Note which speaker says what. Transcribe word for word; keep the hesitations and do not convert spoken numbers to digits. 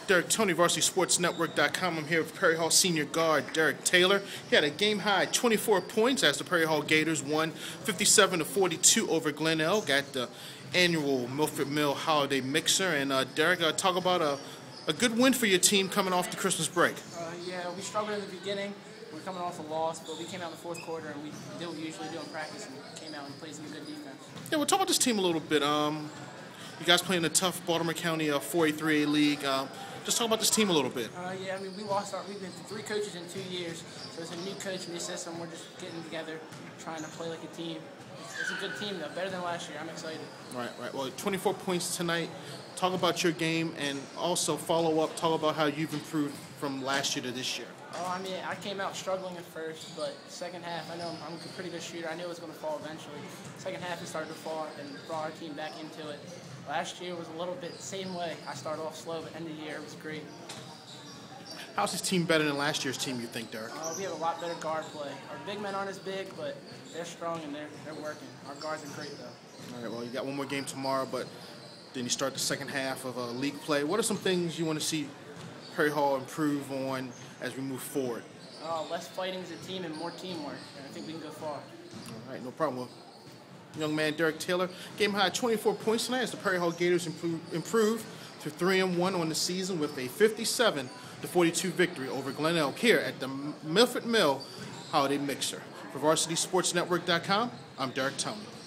Speaker 1: Derek Tony, Varsity Sports Network dot com. I'm here with Perry Hall senior guard Derek Taylor. He had a game-high twenty-four points as the Perry Hall Gators won fifty-seven to forty-two over Glenelg at the annual Milford Mill Holiday Mixer. And uh, Derek, uh, talk about a, a good win for your team coming off the Christmas break.
Speaker 2: Uh, yeah, we struggled in the beginning. We were coming off a loss, but we came out in the fourth quarter and we did what we usually do in practice and came out and played some good defense.
Speaker 1: Yeah, we'll talk about this team a little bit. Um, you guys playing a tough Baltimore County uh, four A three A league. Uh, just talk about this team a little bit.
Speaker 2: Uh, yeah, I mean, we lost our, we've been through three coaches in two years, so it's a new coach, new system. We're just getting together, trying to play like a team. It's, it's a good team, though, better than last year. I'm excited.
Speaker 1: Right, right. Well, twenty-four points tonight. Talk about your game and also follow up. Talk about how you've improved from last year to this year.
Speaker 2: Oh, I mean, I came out struggling at first, but second half, I know I'm, I'm a pretty good shooter. I knew it was going to fall eventually. Second half, it started to fall and brought our team back into it. Last year was a little bit the same way. I started off slow, but end of the year, it was great.
Speaker 1: How's this team better than last year's team, you think, Derek?
Speaker 2: Uh, we have a lot better guard play. Our big men aren't as big, but they're strong and they're, they're working. Our guards are great, though.
Speaker 1: All right, well, you got one more game tomorrow, but then you start the second half of uh, league play. What are some things you want to see Perry Hall improve on as we move forward?
Speaker 2: Uh, less fighting as a team and more teamwork, and I think we can go far.
Speaker 1: All right, no problem. Well, young man Derek Taylor, game high twenty-four points tonight as the Perry Hall Gators improve, improve to three and one on the season with a fifty-seven to forty-two victory over Glenelg here at the Milford Mill Holiday Mixer. For Varsity Sports Network dot com, I'm Derek Tony.